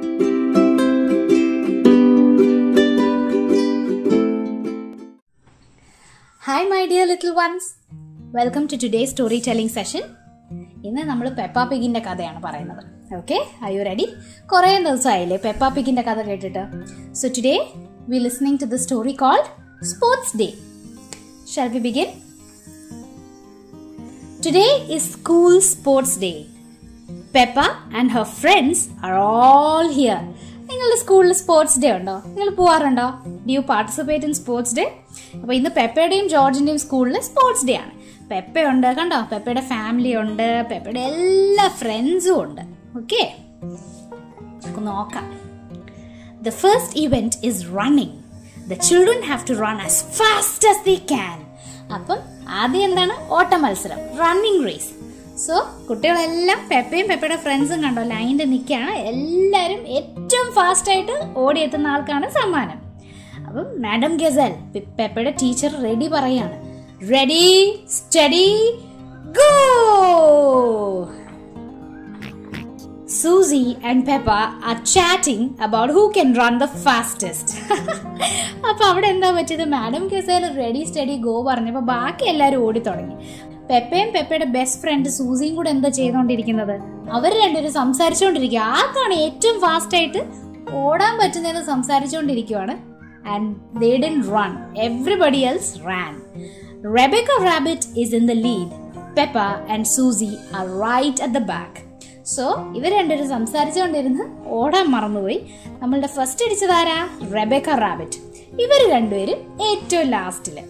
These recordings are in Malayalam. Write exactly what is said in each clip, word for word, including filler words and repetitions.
Hi my dear little ones. Welcome to today's storytelling session. ഇന്ന് നമ്മൾ പെപ്പ പിഗിന്റെ കഥയാണ് പറയുന്നത്. Okay? Are you ready? കുറേ ദിവസമായില്ലേ പെപ്പ പിഗിന്റെ കഥ കേട്ടിട്ട്. So today we are listening to the story called Sports Day. Shall we begin? Today is school sports day. Peppa and her friends are all here. നിങ്ങളുടെ സ്കൂളിൽ സ്പോർട്സ് ഡേ ഉണ്ടോ? നിങ്ങൾ പോവാറുണ്ടോ? Do you participate in sports day? അപ്പോൾ ഇന്ന് പെപ്പയുടെയും ജോർജിന്റെയും സ്കൂളിൽ സ്പോർട്സ് ഡേ ആണ്. പെപ്പയുണ്ട്, കണ്ടോ? പെപ്പയുടെ ഫാമിലി ഉണ്ട്, പെപ്പയുടെ എല്ലാ ഫ്രണ്ട്സും ഉണ്ട്. ഓക്കെ, നമുക്ക് നോക്കാം. The first event is running. The children have to run as fast as they can. അപ്പം ആദ്യം എന്താണ്? ഓട്ട മത്സരം, റണ്ണിങ് റേസ്. സോ കുട്ടികളെല്ലാം പെപ്പയും പെപ്പയുടെ ഫ്രണ്ട്സും കണ്ടോ ലൈനിൽ നിൽക്കുകയാണ്. എല്ലാവരും ഏറ്റവും ഫാസ്റ്റ് ആയിട്ട് ഓടിയെത്തുന്ന ആൾക്കാണ് സമ്മാനം. അപ്പം മാഡം ഗസൽ, പെപ്പയുടെ ടീച്ചർ, റെഡി പറയാണ്. Ready, steady, go! Susie and Peppa are chatting about who can run the fastest. അപ്പൊ അവിടെ എന്താ പറ്റിയത്? Madam Gazelle ready steady go പറഞ്ഞപ്പോൾ ബാക്കി എല്ലാവരും ഓടി തുടങ്ങി. പെപ്പയും പെപ്പയുടെ ബെസ്റ്റ് ഫ്രണ്ട് സൂസിയും കൂടെ എന്താ ചെയ്തോണ്ടിരിക്കുന്നത്? അവർ രണ്ടുപേരും സംസാരിച്ചുകൊണ്ടിരിക്കുക. ആർക്കാണ് ഏറ്റവും ഫാസ്റ്റ് ആയിട്ട് ഓടാൻ പറ്റുന്നതെന്ന് സംസാരിച്ചുകൊണ്ടിരിക്കുവാണ്. And they didn't run. Everybody else ran. Rebecca Rabbit is in the lead. Peppa and Susie are right at the back. So ഇവർ രണ്ടുപേരും സംസാരിച്ചുകൊണ്ടിരുന്ന് ഓടാൻ മറന്നുപോയി. നമ്മളുടെ ഫസ്റ്റ് അടിച്ചതാരാ? റെബെക്ക റാബിറ്റ്. ഇവർ രണ്ടുപേരും ഏറ്റവും ലാസ്റ്റില്.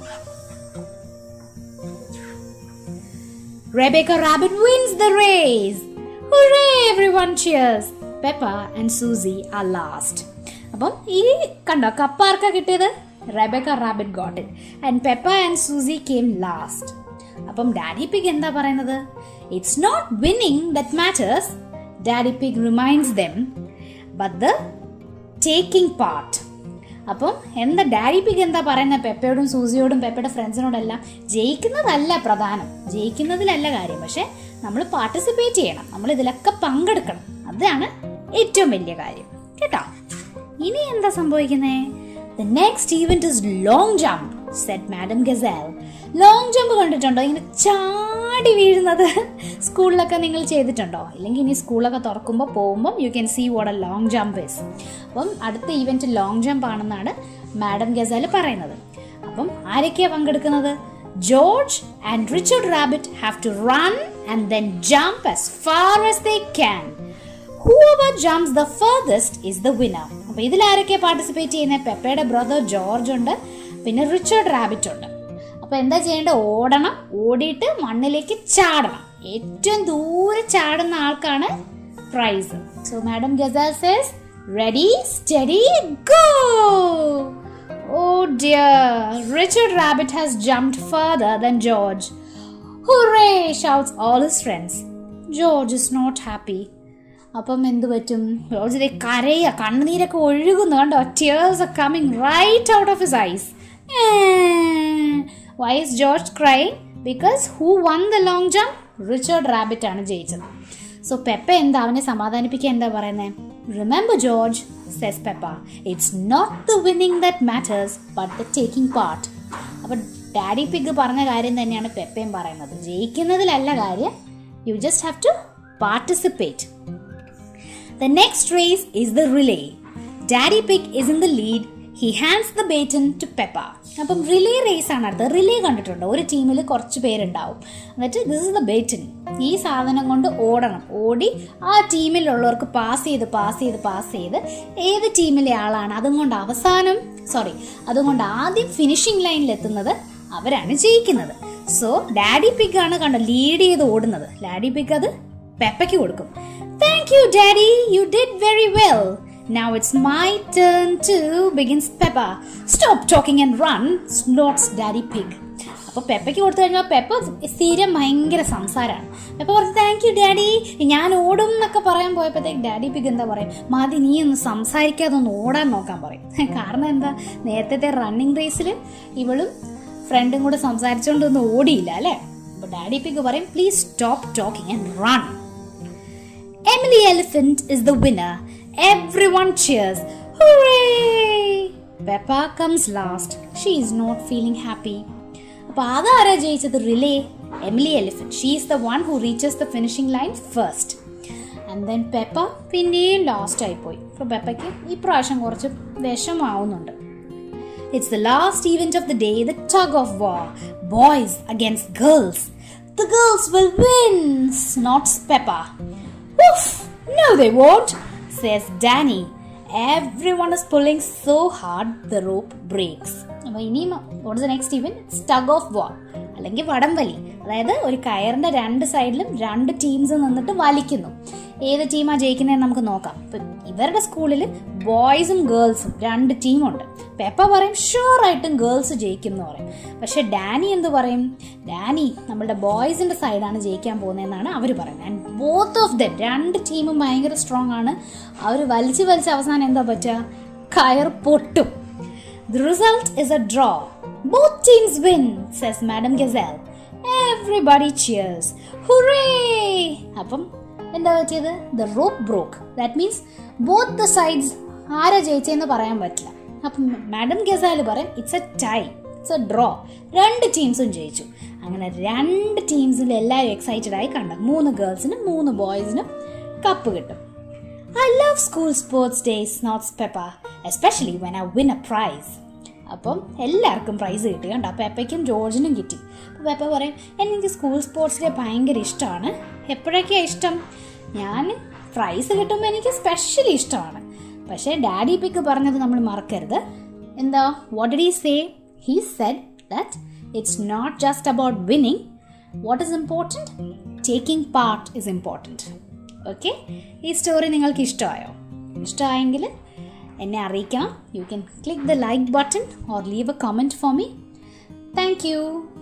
Rebecca Rabbit wins the race. Hooray! Everyone cheers. Peppa and Susie are last. അപ്പം ഈ കണ്ടോ കപ്പ് ആർക്കാ കിട്ടിയത്? Rebecca Rabbit got it. And Peppa and Susie came last. അപ്പം Daddy Pig എന്താ പറയുന്നത്? It's not winning that matters. Daddy Pig reminds them, but the taking part. അപ്പം എന്താ ഡാഡി പിഗ് എന്താ പറയുന്നത് പെപ്പയോടും സൂസിയോടും പെപ്പയുടെ ഫ്രണ്ട്സിനോടെല്ലാം? ജയിക്കുന്നതല്ല പ്രധാനം, ജയിക്കുന്നതിലല്ല കാര്യം, പക്ഷെ നമ്മൾ പാർട്ടിസിപ്പേറ്റ് ചെയ്യണം, നമ്മൾ ഇതിലൊക്കെ പങ്കെടുക്കണം, അതാണ് ഏറ്റവും വലിയ കാര്യം കേട്ടോ. ഇനി എന്താ സംഭവിക്കുന്നേ? The next event is long jump, said Madam Gazelle. Long jump കണ്ടിട്ടുണ്ടോ? ഇങ്ങനെ ചാടി വീഴുന്നത് സ്കൂളിലൊക്കെ നിങ്ങൾ ചെയ്തിട്ടുണ്ടോ? ഇല്ലെങ്കിൽ ഇനി സ്കൂളൊക്കെ തുറക്കുമ്പോൾ പോകുമ്പോൾ you can see what a long jump is. അപ്പം അടുത്ത ഈവന്റ് ലോങ് ജമ്പ് ആണെന്നാണ് മാഡം ഗസൽ പറയുന്നത്. അപ്പം ആരൊക്കെയാ പങ്കെടുക്കുന്നത്? George and Richard Rabbit have to run and then jump as far as they can. Whoever jumps the furthest is the winner. അപ്പൊ ഇതിൽ ആരൊക്കെയാ പാർട്ടിസിപ്പേറ്റ് ചെയ്യുന്നത്? പെപ്പയുടെ ബ്രദർ ജോർജ് ഉണ്ട്, പിന്നെ റിച്ചർഡ് റാബിറ്റ് ഉണ്ട്. അപ്പൊ എന്താ ചെയ്യേണ്ടത്? ഓടണം, ഓടിയിട്ട് മണ്ണിലേക്ക് ചാടണം. ഏറ്റവും ദൂരെ ചാടുന്ന ആൾക്കാണ് prize. So madam Gazelle says ready steady go. Oh dear, Richard Rabbit has jumped further than George. Hooray, shouts all his friends. George is not happy. അപ്പം എന്ത് പറ്റും? ജോർജ് കരയ, കണ്ണുനീരൊക്കെ ഒഴുകുന്നു കണ്ടോ. Tears are coming right out of his eyes. Why is George crying? Because who won the long jump? Richard Rabbit ആണ് ജയിച്ചത്. സോ പെപ്പ എന്താ അവനെ സമാധാനിപ്പിക്കാൻ എന്താ പറയുന്നത്? Remember George, says Peppa, it's not the winning that matters, but the taking part. അപ്പൊ ഡാഡി പിഗ് പറഞ്ഞ കാര്യം തന്നെയാണ് പെപ്പയും പറയുന്നത്. ജയിക്കുന്നതിലല്ല കാര്യം, you just have to participate. The next race is the relay. Daddy Pig is in the lead. He hands the baton to Peppa. അപ്പം റിലേ റേസ് ആണ് അടുത്തത്. റിലേ കണ്ടിട്ടുണ്ടോ? ഒരു ടീമിൽ കുറച്ച് പേരുണ്ടാവും, എന്നിട്ട് ദിസ് ഇസ് ദ ബേറ്റൻ. ഈ സാധനം കൊണ്ട് ഓടണം, ഓടി ആ ടീമിലുള്ളവർക്ക് പാസ് ചെയ്ത് പാസ് ചെയ്ത് പാസ് ചെയ്ത് ഏത് ടീമിലെ ആളാണ് അതും കൊണ്ട് അവസാനം സോറി അതും കൊണ്ട് ആദ്യം ഫിനിഷിംഗ് ലൈനിൽ എത്തുന്നത് അവരാണ് ജയിക്കുന്നത്. സോ ഡാഡി പിഗ് ആണ് കണ്ടോ ലീഡ് ചെയ്ത് ഓടുന്നത്. ഡാഡി പിഗ് അത് പെപ്പയ്ക്ക് കൊടുക്കും. Thank you, Daddy. You did very well. Now it's my turn to, begins Peppa. Stop talking and run, snorts Daddy Pig. അപ്പോൾ പെപ്പയ്ക്ക് കൊടുത്തു കഴിഞ്ഞാൽ പെപ്പ സ്ഥിരം ഭയങ്കര സംസാരമാണ്. പെപ്പ പറഞ്ഞു താങ്ക് യു ഡാഡി, ഞാൻ ഓടും എന്നൊക്കെ പറയാൻ പോയപ്പോഴത്തേക്ക് ഡാഡി പിഗ് എന്താ പറയും? മതി, നീ ഒന്ന് സംസാരിക്കാതെ ഒന്ന് ഓടാൻ നോക്കാൻ പറയും. കാരണം എന്താ, നേരത്തെ റണ്ണിങ് റേസിൽ ഇവളും ഫ്രണ്ടും കൂടെ സംസാരിച്ചുകൊണ്ടൊന്നും ഓടിയില്ല അല്ലേ. അപ്പോൾ ഡാഡി പിഗ് പറയും please stop talking and run. Emily Elephant is the winner. Everyone cheers. Hooray! Peppa comes last. She is not feeling happy. അപ്പോൾ അതാരാ ജയിച്ചത്? Relay. Emily Elephant. She is the one who reaches the finishing line first. And then Peppa പിന്നെയും ലാസ്റ്റ് ആയിപ്പോയി. അപ്പോൾ പെപ്പയ്ക്ക് ഈ പ്രാവശ്യം കുറച്ച് വിഷമാവുന്നുണ്ട്. It's the last event of the day, the tug of war. Boys against girls. The girls will win, snorts Peppa. Woof! No they won't, says Danny. Everyone is pulling so hard the rope breaks. അപ്പോൾ ഇനിയും what is the next event? It's tug of war. അല്ലെങ്കിൽ വടംവലി. അതായത് ഒരു കയറിന്റെ രണ്ട് സൈഡിലും രണ്ട് ടീംസ് നിന്നിട്ട് വലിക്കുന്നു. ഏത് ടീമാ ജയിക്കുന്നതെന്ന് നമുക്ക് നോക്കാം. ഇപ്പം ഇവരുടെ സ്കൂളിൽ ബോയ്സും ഗേൾസും രണ്ട് ടീമുണ്ട്. പെപ്പ പറയും ഷുവർ ആയിട്ടും ഗേൾസ് ജയിക്കും എന്ന് പറയും. പക്ഷെ ഡാനി എന്ത് പറയും? ഡാനി നമ്മളുടെ ബോയ്സിന്റെ സൈഡാണ് ജയിക്കാൻ പോകുന്നതെന്നാണ് അവർ പറയുന്നത്. ആൻഡ് ബോത്ത് ഓഫ് ദം, രണ്ട് ടീമും ഭയങ്കര സ്ട്രോങ് ആണ്. അവർ വലിച്ച് വലിച്ച് അവസാനം എന്താ പറ്റുക? കയർ പൊട്ടും. The result is a draw. Both teams win, says Madam Gazelle. Everybody cheers. Hooray! അപ്പം എന്താ പറ്റിയത്? The rope broke. That means both the sides ആരാ ജയിച്ചെന്ന് പറയാൻ പറ്റില്ല. അപ്പം മാഡം ഗസാല് പറയും it's a tie, it's a draw. രണ്ട് ടീംസും ജയിച്ചു. അങ്ങനെ രണ്ട് ടീംസിൽ എല്ലാവരും എക്സൈറ്റഡ് ആയി കണ്ട മൂന്ന് ഗേൾസിനും മൂന്ന് ബോയ്സിനും കപ്പ് കിട്ടും. I love school sports days, snorts Peppa, especially when I win a prize. അപ്പം എല്ലാവർക്കും പ്രൈസ് കിട്ടി കണ്ട. പെപ്പയ്ക്കും ജോർജിനും കിട്ടി. അപ്പോൾ പെപ്പ പറയും എനിക്ക് സ്കൂൾ സ്പോർട്സ് ഡേ ഭയങ്കര ഇഷ്ടമാണ്. എപ്പോഴൊക്കെയാണ് ഇഷ്ടം? ഞാൻ പ്രൈസ് കിട്ടുമ്പോൾ എനിക്ക് സ്പെഷ്യലി ഇഷ്ടമാണ്. പക്ഷേ ഡാഡി പിക്ക് പറഞ്ഞത് നമ്മൾ മറക്കരുത്. എന്താ? What did he say? He said that it's not just about winning. What is important? Taking part is important. Okay, ഈ സ്റ്റോറി നിങ്ങൾക്ക് ഇഷ്ടമായോ? ഇഷ്ടമായെങ്കിൽ എന്നെ അറിയിക്കണം. You can click the like button or leave a comment for me. Thank U.